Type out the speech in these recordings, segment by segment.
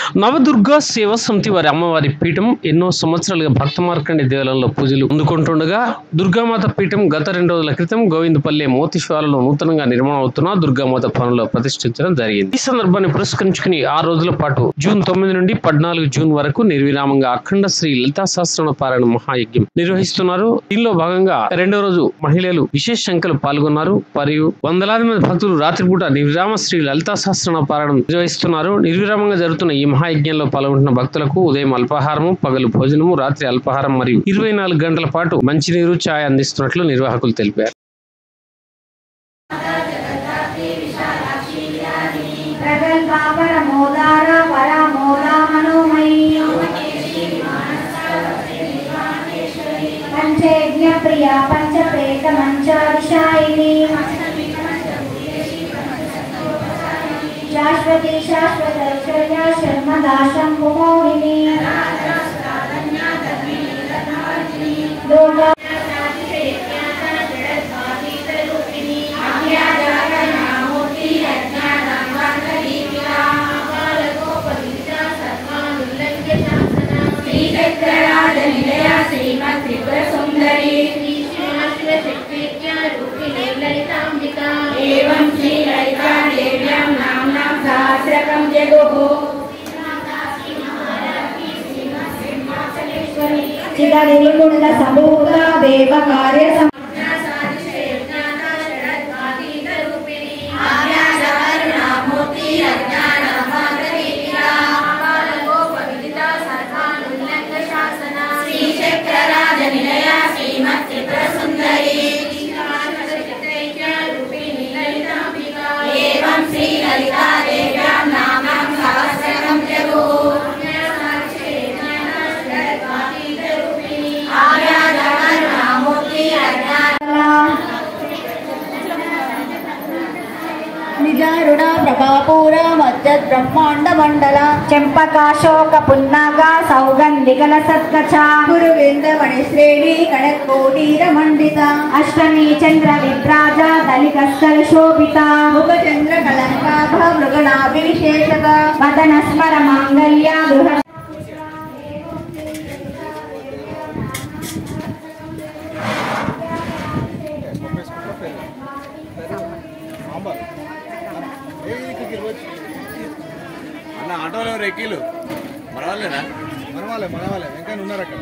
నవదుర్గా సేవా సమితి వారి అమ్మవారి పీఠం ఎన్నో సంవత్సరాలుగా భక్త మార్కండి దేవాలయంలో పూజలు అందుకుంటుండగా దుర్గామాత పీఠం గత 2 రోజుల క్రితం గోవిందపల్లె మోతీశ్వరాలలో నూతనంగా నిర్మాణం అవుతున్న దుర్గామాత పనుల్లో ప్రతిష్ఠించడం జరిగింది. ఈ సందర్భాన్ని పురస్కరించుకుని 6 రోజుల పాటు జూన్ 9 నుండి 14 జూన్ వరకు నిర్విరామంగా అఖండ శ్రీ లలితా సహస్రనామ పారాయణ మహాయజ్ఞం నిర్వహిస్తున్నారు. దీనిలో భాగంగా 2వ రోజు మహిళలు విశేష సంఖ్యలో పాల్గొన్నారు. మరియు వందలాది మంది భక్తులు రాత్రిపూట నిర్విరామ శ్రీ లలితా సహస్రనామ పారాయణం నిర్వహిస్తున్నారు. నిర్విరామంగా జరుగుతున్న ఈ మహాయజ్ఞంలో పాల్గొంటున్న భక్తులకు ఉదయం అల్పాహారము, పగలు భోజనము, రాత్రి అల్పాహారం మరియు 24 గంటల పాటు మంచినీరు, ఛాయ్ అందిస్తున్నట్లు నిర్వాహకులు తెలిపారు. शाश्वती शाश्वत शर्मदा शंभुमोहिनी दुर्गा चिदानिर्गुण सबूत देव कार्य प्रभापूर मध्य ब्रह्मांड मंडल चंपकाशोक पुन्नागा सौगंधिकल सत्कचा गुरुविंद मणिश्रेणी कणकोटीर मंडित अष्टमी चंद्र विभ्राज दलिकस्थल शोभिता मुखचंद्र कलंकाभ मृगनाभिविशेषक वदन स्मर मांगल्य गृह అన్న ఆటోలో రెక్కీలు మనవాళ్ళేనా? మనవాళ్ళే ఇంకా ఉన్నారు అక్కడ.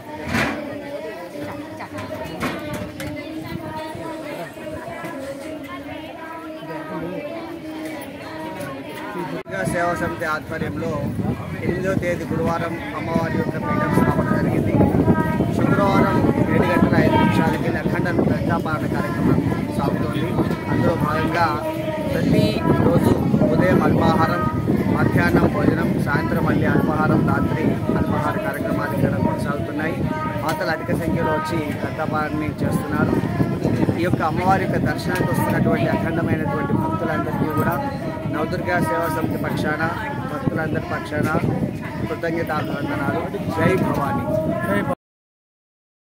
సేవా సమితి ఆధ్వర్యంలో 8వ తేదీ గురువారం అమ్మవారి యొక్క పీఠం స్థాపన జరిగింది. శుక్రవారం 7 గంటల 5 నిమిషాలకి అఖండ గంగాపారణ కార్యక్రమం సాగుతోంది. అందులో భాగంగా ప్రతిరోజు ఉదయం అల్పాహారం, మధ్యాహ్నం భోజనం, సాయంత్రం మళ్ళీ అల్పాహారం, రాత్రి అల్పాహార కార్యక్రమాలు ఇక్కడ కొనసాగుతున్నాయి. మాతలు అధిక సంఖ్యలో వచ్చి గంగాపారణని చేస్తున్నారు. ఈ యొక్క అమ్మవారి యొక్క దర్శనానికి వస్తున్నటువంటి అఖండమైనటువంటి భక్తులందరికీ కూడా నవదుర్గా సేవా సమితి పక్షాన, భక్తులందరి పక్షాన కృతజ్ఞతాభివందనాలు. జై భవానీ.